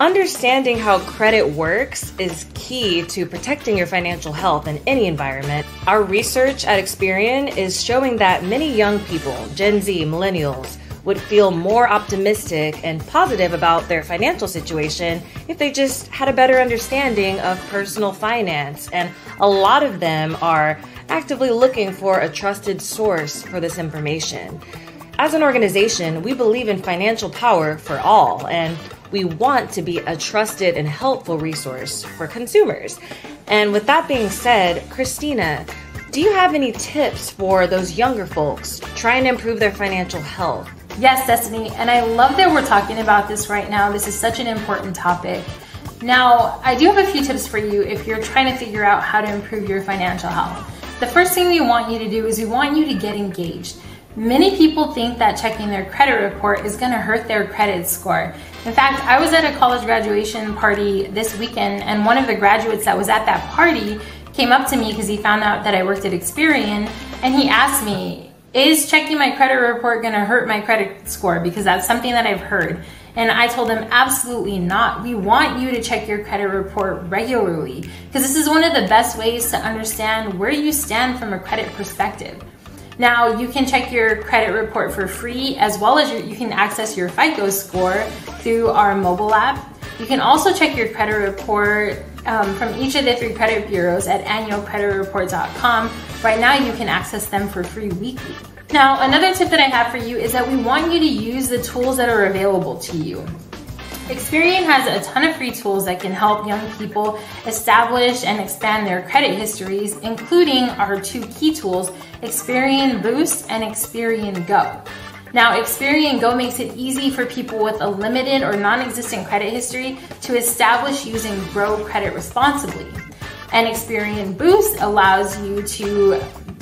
Understanding how credit works is key to protecting your financial health in any environment. Our research at Experian is showing that many young people, Gen Z, Millennials, would feel more optimistic and positive about their financial situation if they just had a better understanding of personal finance. And a lot of them are actively looking for a trusted source for this information. As an organization, we believe in financial power for all, and we want to be a trusted and helpful resource for consumers. And with that being said, Christina, do you have any tips for those younger folks trying to improve their financial health? Yes, Destiny, and I love that we're talking about this right now. This is such an important topic. Now, I do have a few tips for you if you're trying to figure out how to improve your financial health. The first thing we want you to do is we want you to get engaged. Many people think that checking their credit report is going to hurt their credit score. In fact, I was at a college graduation party this weekend, and one of the graduates that was at that party came up to me because he found out that I worked at Experian, and he asked me, is checking my credit report going to hurt my credit score? Because that's something that I've heard. And I told him, absolutely not. We want you to check your credit report regularly because this is one of the best ways to understand where you stand from a credit perspective. Now, you can check your credit report for free, as well as you can access your FICO score through our mobile app. You can also check your credit report from each of the 3 credit bureaus at annualcreditreport.com. Right now, you can access them for free weekly. Now, another tip that I have for you is that we want you to use the tools that are available to you. Experian has a ton of free tools that can help young people establish and expand their credit histories, including our 2 key tools, Experian Boost and Experian Go. Now, Experian Go makes it easy for people with a limited or non-existent credit history to establish, use, and grow credit responsibly. And Experian Boost allows you to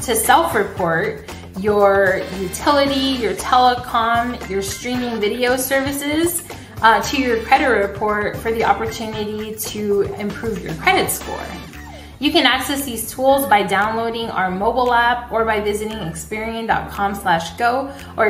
self-report your utility, your telecom, your streaming video services to your credit report for the opportunity to improve your credit score. You can access these tools by downloading our mobile app or by visiting experian.com/go or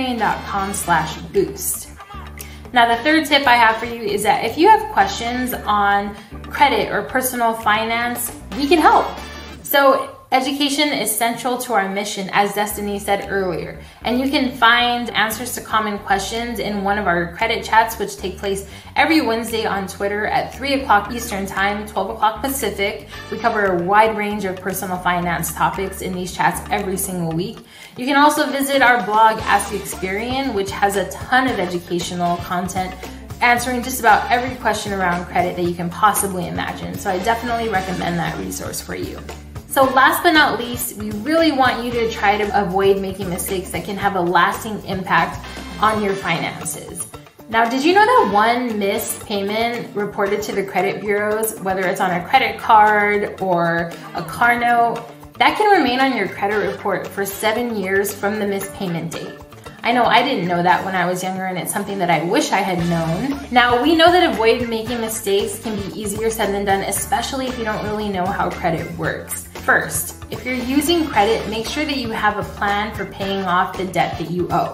experian.com/boost. Now, the third tip I have for you is that if you have questions on credit or personal finance, we can help. So education is central to our mission, as Destiny said earlier, and you can find answers to common questions in one of our credit chats, which take place every Wednesday on Twitter at 3 o'clock Eastern Time, 12 o'clock Pacific. We cover a wide range of personal finance topics in these chats every single week. You can also visit our blog, Ask Experian, which has a ton of educational content answering just about every question around credit that you can possibly imagine. So I definitely recommend that resource for you. So last but not least, we really want you to try to avoid making mistakes that can have a lasting impact on your finances. Now, did you know that one missed payment reported to the credit bureaus, whether it's on a credit card or a car note, that can remain on your credit report for 7 years from the missed payment date? I know I didn't know that when I was younger, and it's something that I wish I had known. Now, we know that avoiding making mistakes can be easier said than done, especially if you don't really know how credit works. First, if you're using credit, make sure that you have a plan for paying off the debt that you owe.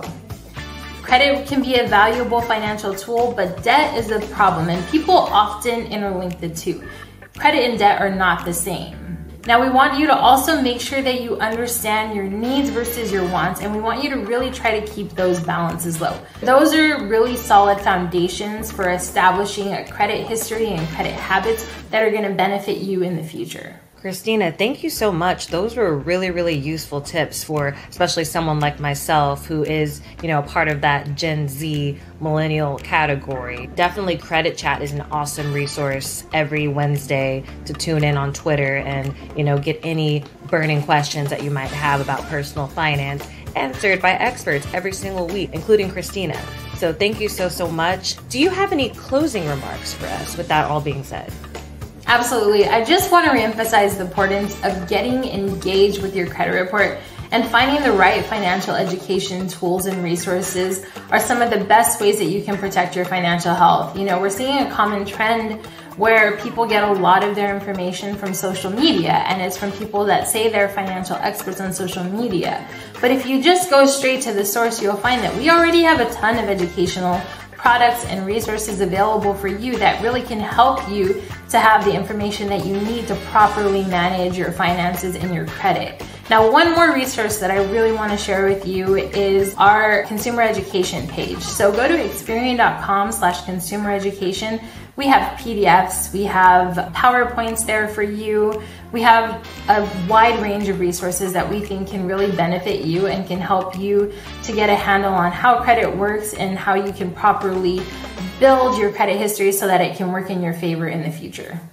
Credit can be a valuable financial tool, but debt is a problem, and people often interlink the two. Credit and debt are not the same. Now, we want you to also make sure that you understand your needs versus your wants, and we want you to really try to keep those balances low. Those are really solid foundations for establishing a credit history and credit habits that are going to benefit you in the future. Christina, thank you so much. Those were really, really useful tips for especially someone like myself who is, a part of that Gen Z millennial category. Definitely Credit Chat is an awesome resource every Wednesday to tune in on Twitter and, get any burning questions that you might have about personal finance answered by experts every single week, including Christina. So thank you so much. Do you have any closing remarks for us with that all being said? Absolutely. I just want to reemphasize the importance of getting engaged with your credit report, and finding the right financial education tools and resources are some of the best ways that you can protect your financial health. We're seeing a common trend where people get a lot of their information from social media, and it's from people that say they're financial experts on social media. But if you just go straight to the source, you'll find that we already have a ton of educational products and resources available for you that really can help you to have the information that you need to properly manage your finances and your credit. Now, one more resource that I really want to share with you is our consumer education page. So go to Experian.com/consumer education. We have PDFs, we have PowerPoints there for you. We have a wide range of resources that we think can really benefit you and can help you to get a handle on how credit works and how you can properly build your credit history so that it can work in your favor in the future.